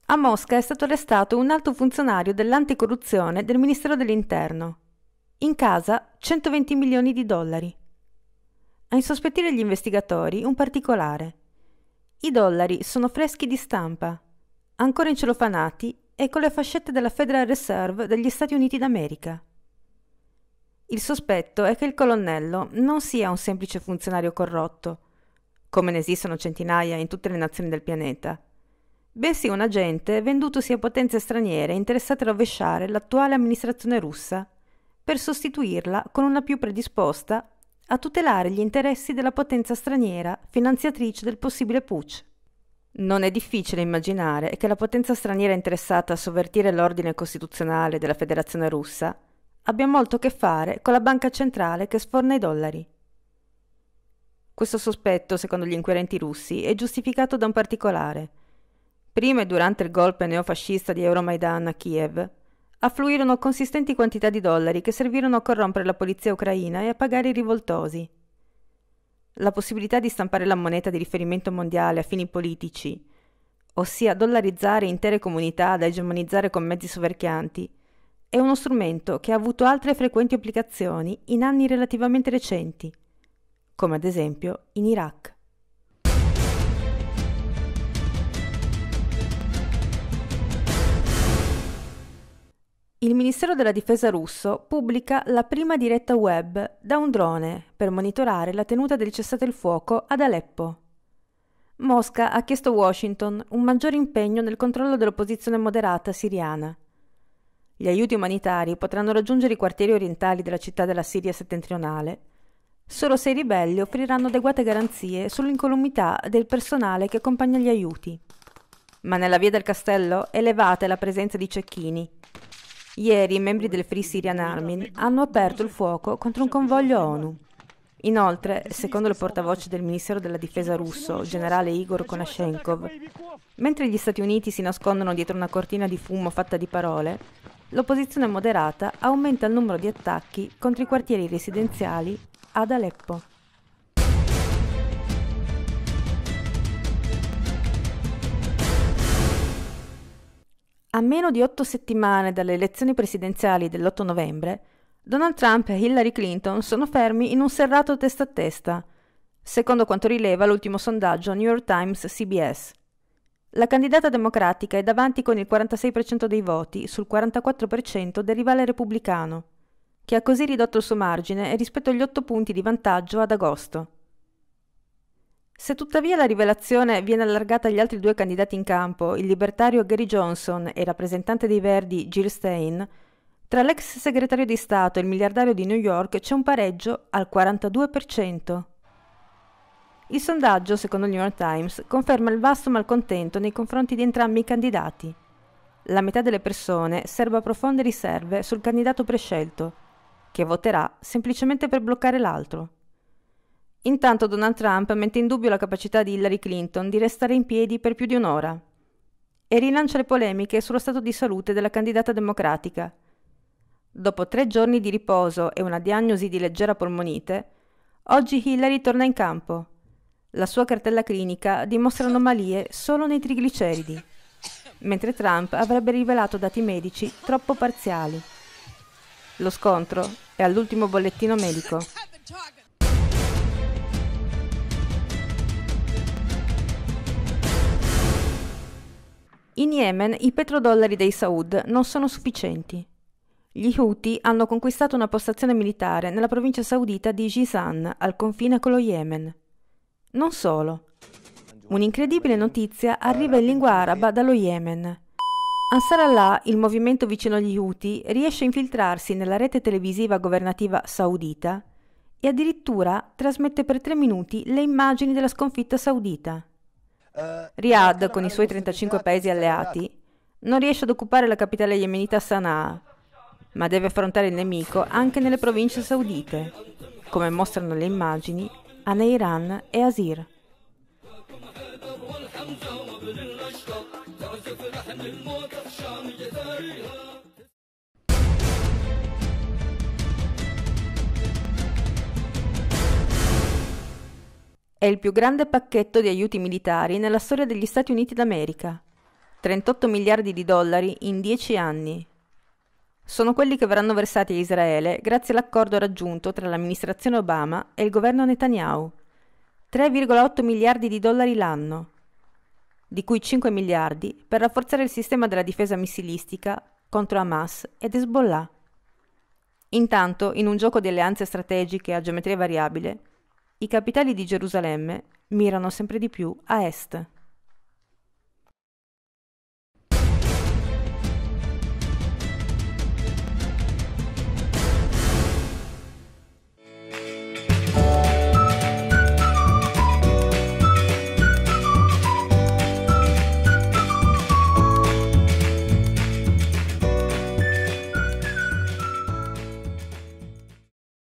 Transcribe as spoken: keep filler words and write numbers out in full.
A Mosca è stato arrestato un alto funzionario dell'anticorruzione del Ministero dell'Interno. In casa centoventi milioni di dollari. A insospettire gli investigatori un particolare. I dollari sono freschi di stampa, ancora incelofanati e con le fascette della Federal Reserve degli Stati Uniti d'America. Il sospetto è che il colonnello non sia un semplice funzionario corrotto, come ne esistono centinaia in tutte le nazioni del pianeta, bensì un agente vendutosi a potenze straniere interessate a rovesciare l'attuale amministrazione russa per sostituirla con una più predisposta a tutelare gli interessi della potenza straniera finanziatrice del possibile putsch. Non è difficile immaginare che la potenza straniera interessata a sovvertire l'ordine costituzionale della Federazione Russa abbia molto a che fare con la banca centrale che sforna i dollari. Questo sospetto, secondo gli inquirenti russi, è giustificato da un particolare. Prima e durante il golpe neofascista di Euromaidan a Kiev, affluirono consistenti quantità di dollari che servirono a corrompere la polizia ucraina e a pagare i rivoltosi. La possibilità di stampare la moneta di riferimento mondiale a fini politici, ossia dollarizzare intere comunità da egemonizzare con mezzi soverchianti, è uno strumento che ha avuto altre frequenti applicazioni in anni relativamente recenti, come ad esempio in Iraq. Il Ministero della Difesa russo pubblica la prima diretta web da un drone per monitorare la tenuta del cessate il fuoco ad Aleppo. Mosca ha chiesto a Washington un maggiore impegno nel controllo dell'opposizione moderata siriana. Gli aiuti umanitari potranno raggiungere i quartieri orientali della città della Siria settentrionale solo se i ribelli offriranno adeguate garanzie sull'incolumità del personale che accompagna gli aiuti. Ma nella via del castello è elevata la presenza di cecchini. Ieri i membri del Free Syrian Army hanno aperto il fuoco contro un convoglio ONU. Inoltre, secondo il portavoce del Ministero della Difesa russo, generale Igor Konashenkov, mentre gli Stati Uniti si nascondono dietro una cortina di fumo fatta di parole, l'opposizione moderata aumenta il numero di attacchi contro i quartieri residenziali ad Aleppo. A meno di otto settimane dalle elezioni presidenziali dell'otto novembre, Donald Trump e Hillary Clinton sono fermi in un serrato testa a testa, secondo quanto rileva l'ultimo sondaggio New York Times C B S. La candidata democratica è davanti con il quarantasei per cento dei voti sul quarantaquattro per cento del rivale repubblicano, che ha così ridotto il suo margine rispetto agli otto punti di vantaggio ad agosto. Se tuttavia la rivelazione viene allargata agli altri due candidati in campo, il libertario Gary Johnson e il rappresentante dei Verdi Jill Stein, tra l'ex segretario di Stato e il miliardario di New York c'è un pareggio al quarantadue per cento. Il sondaggio, secondo il New York Times, conferma il vasto malcontento nei confronti di entrambi i candidati. La metà delle persone serba profonde riserve sul candidato prescelto, che voterà semplicemente per bloccare l'altro. Intanto Donald Trump mette in dubbio la capacità di Hillary Clinton di restare in piedi per più di un'ora e rilancia le polemiche sullo stato di salute della candidata democratica. Dopo tre giorni di riposo e una diagnosi di leggera polmonite, oggi Hillary torna in campo. La sua cartella clinica dimostra anomalie solo nei trigliceridi, mentre Trump avrebbe rivelato dati medici troppo parziali. Lo scontro è all'ultimo bollettino medico. In Yemen i petrodollari dei Saud non sono sufficienti. Gli Houthi hanno conquistato una postazione militare nella provincia saudita di Jizan, al confine con lo Yemen. Non solo. Un'incredibile notizia arriva in lingua araba dallo Yemen. Ansar Allah, il movimento vicino agli Houthi, riesce a infiltrarsi nella rete televisiva governativa saudita e addirittura trasmette per tre minuti le immagini della sconfitta saudita. Riyadh, con i suoi trentacinque paesi alleati, non riesce ad occupare la capitale yemenita Sana'a, ma deve affrontare il nemico anche nelle province saudite, come mostrano le immagini a Neiran e Asir. È il più grande pacchetto di aiuti militari nella storia degli Stati Uniti d'America. trentotto miliardi di dollari in dieci anni. Sono quelli che verranno versati a Israele grazie all'accordo raggiunto tra l'amministrazione Obama e il governo Netanyahu. tre virgola otto miliardi di dollari l'anno, di cui cinque miliardi per rafforzare il sistema della difesa missilistica contro Hamas ed Hezbollah. Intanto, in un gioco di alleanze strategiche a geometria variabile, i capitali di Gerusalemme mirano sempre di più a est.